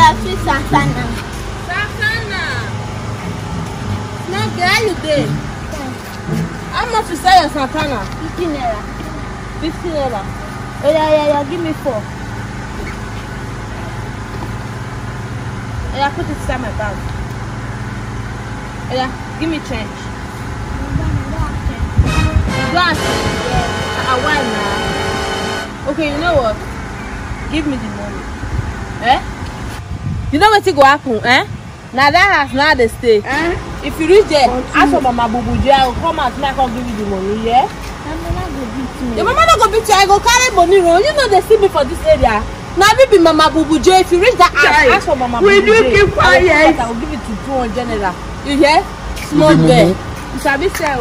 sweet Santana. Santana. No, girl, you did. How much you sell your Santana? 15 naira. 15 naira. Oh, yeah, give me 4. Yeah, put it inside my bag. Yeah, give me change. You don't have change? Yes. Why now? Okay, you know what? Give me the money. Eh? You know what will happen, eh? Now that house, now they stay. If you reach there, ask for Mama Bubuji, I will come out and I can give you the money, yeah? Mama go beat me. Your mama not go beat you, I go carry money roll. You know they see me for this area. Now we be Mama Bubuji. If you reach that house, ask for Mama Bubuji. Will you keep quiet? I will give it to 200 general. You hear? Small girl. You shall be sell.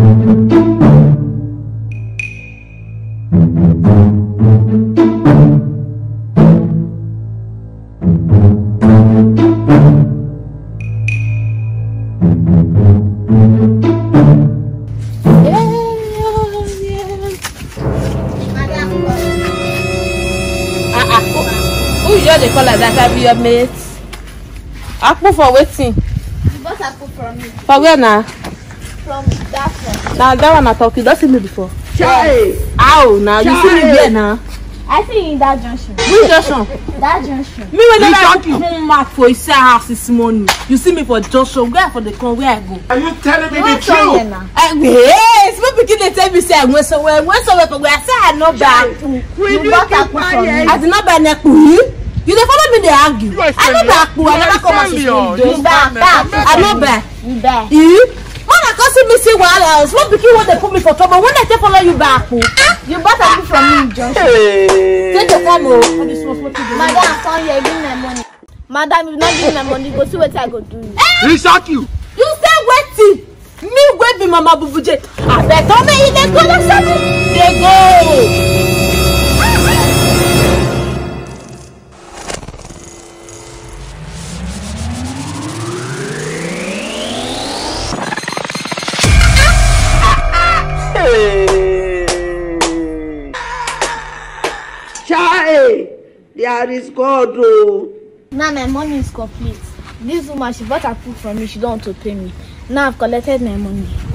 They call like that, I be your mate. Apple for waiting. You bought apple from me. For where now? From that one. Now that one I talk, you don't see me before. Yes. Ow, now you see me here now. I see you in that junction. Which junction? That junction. Me when I come back for his house this morning, you see me for junction. Where for the con where I go? Are you telling me You the truth? Yes, my pikin dey tell me say I went somewhere for where I say I no buy. You bought apple from me. I did not buy neckpoo. You dey follow me dey argue. I no buy apple. I never come as You buy. I no buy. You buy. When I come see me say wahala else, one pikin want dey put me for trouble. When I take follow you buy apple, You bought apple from me in junction. take your time o. All this was what you do. Madam, come here, give me my money. Madam, if not give me my money, go see what I go do. He shock you. You say wetin? Me wey be Mama Bubuje. Abeg tell me you dey go na seven. Dey go. Chai, there is God. Oh. Now my money is complete. This woman, she bought apple from me. She don't want to pay me. Now I've collected my money.